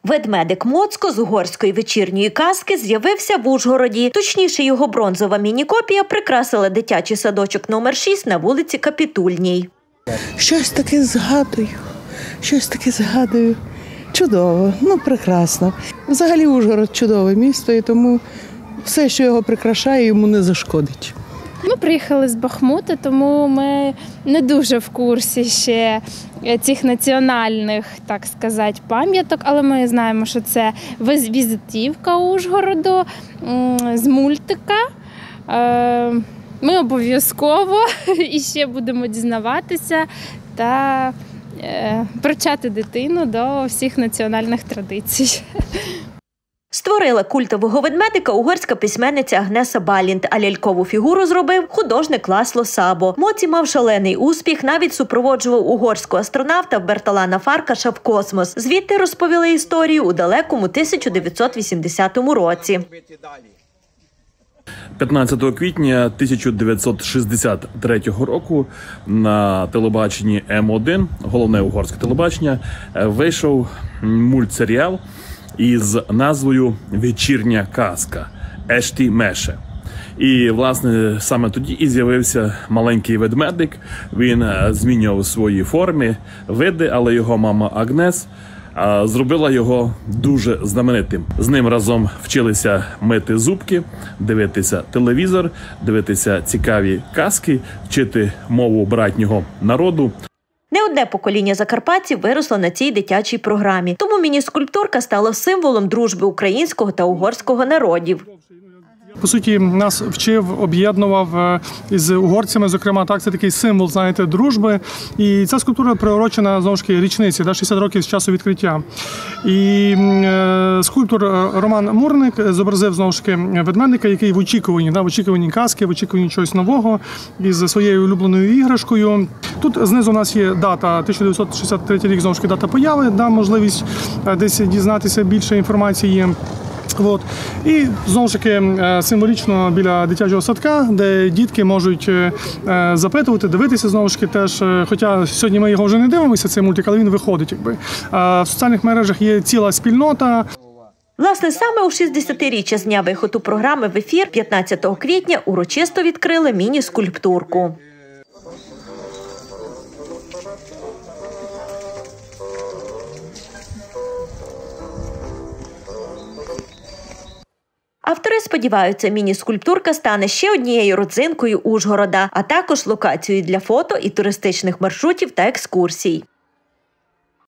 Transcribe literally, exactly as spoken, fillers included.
Ведмедик Моцко з угорської вечірньої казки з'явився в Ужгороді. Точніше, його бронзова міні-копія прикрасила дитячий садочок номер шість на вулиці Капітульній. Щось таке згадую, щось таке згадую. Чудово, ну прекрасно. Взагалі Ужгород – чудове місто, і тому все, що його прикрашає, йому не зашкодить. Ми приїхали з Бахмута, тому ми не дуже в курсі ще цих національних, так сказати, пам'яток, але ми знаємо, що це візитівка Ужгороду з мультика. Ми обов'язково і ще будемо дізнаватися та привчати дитину до всіх національних традицій. Створила культового ведмедика угорська письменниця Агнеса Балінт, а лялькову фігуру зробив художник Ласло Сабо. Моці мав шалений успіх, навіть супроводжував угорського астронавта Бертолана Фаркаша в космос. Звідти розповіли історію у далекому тисяча дев'ятсот вісімдесятому році. п'ятнадцятого квітня тисяча дев'ятсот шістдесят третього року на телебаченні Ем один, головне угорське телебачення, вийшов мультсеріал із назвою «Вечірня казка» «Ешті Меше». І, власне, саме тоді і з'явився маленький ведмедик. Він змінював свої форми, види, але його мама Агнес зробила його дуже знаменитим. З ним разом вчилися мити зубки, дивитися телевізор, дивитися цікаві казки, вчити мову братнього народу. Не одне покоління закарпатців виросло на цій дитячій програмі. Тому міні-скульптурка стала символом дружби українського та угорського народів. По суті, нас вчив, об'єднував із угорцями, зокрема, так, це такий символ, знаєте, дружби. І ця скульптура приурочена, знову ж таки, річниці, шістдесят років з часу відкриття. І е, скульптор Роман Мурник зобразив, знову ж таки, ведмедика, який в очікуванні, да, в очікуванні казки, в очікуванні чогось нового, із своєю улюбленою іграшкою. Тут знизу у нас є дата, тисяча дев'ятсот шістдесят третій рік, знову ж таки, дата появи, да, можливість десь дізнатися більше інформації. От. І, знову ж таки, символічно біля дитячого садка, де дітки можуть запитувати, дивитися, знову ж таки, теж, хоча сьогодні ми його вже не дивимося, цей мультик, але він виходить, якби. В соціальних мережах є ціла спільнота. Власне, саме у шістдесятиріччя з дня виходу програми в ефір п'ятнадцятого квітня урочисто відкрили міні-скульптурку. Автори сподіваються, міні-скульптурка стане ще однією родзинкою Ужгорода, а також локацією для фото і туристичних маршрутів та екскурсій.